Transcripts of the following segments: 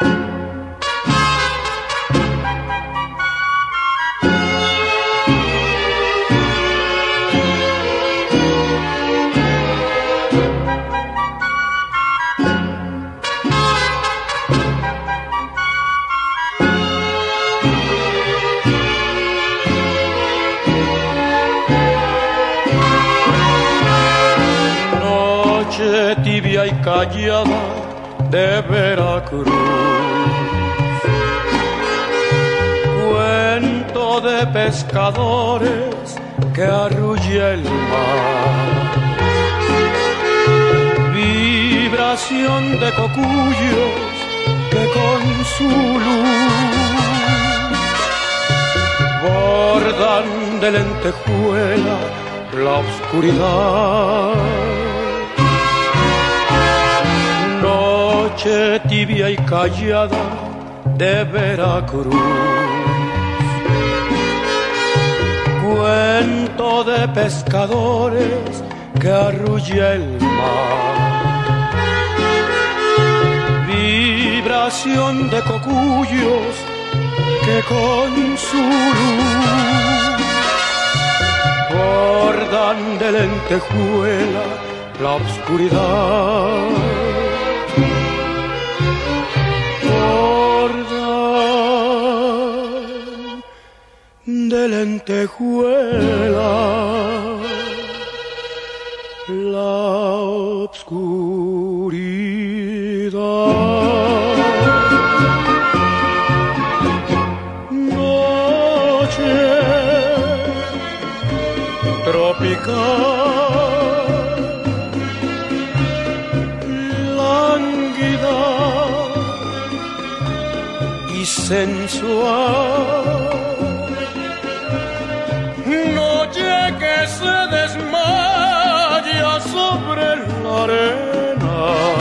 Tibia y callada de Veracruz, cuento de pescadores que arrulla el mar, vibración de cocuyos que con su luz bordan de lentejuela la oscuridad. Noche tibia y callada de Veracruz, cuento de pescadores que arrulla el mar, vibración de cocuyos que con su luz bordan de lentejuela la oscuridad. De lentejuela la obscuridad. Noche tropical, lánguida y sensual, que se desmaya sobre la arena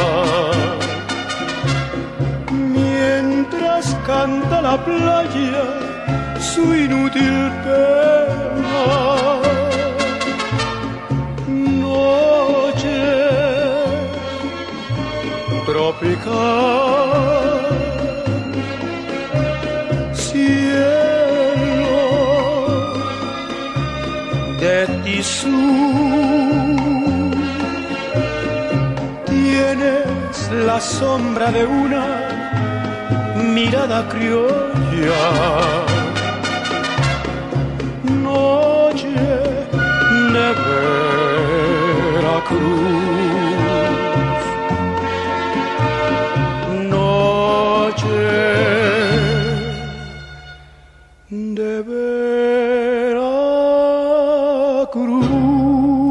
mientras canta la playa su inútil pena. Noche tropical, de tisú, tienes la sombra de una mirada criolla. Noche de Veracruz, noche de Veracruz.